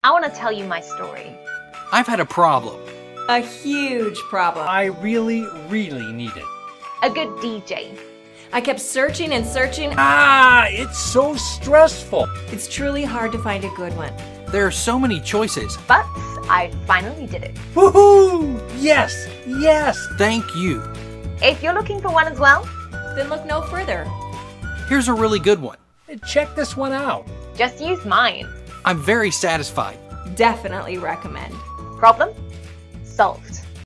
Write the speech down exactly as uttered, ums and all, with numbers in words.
I want to tell you my story. I've had a problem. A huge problem. I really, really need it. A good D J. I kept searching and searching. Ah, it's so stressful. It's truly hard to find a good one. There are so many choices. But I finally did it. Woohoo! Yes, yes. Thank you. If you're looking for one as well, Then look no further. Here's a really good one. Check this one out. just use mine. I'm very satisfied. Definitely recommend. Problem solved.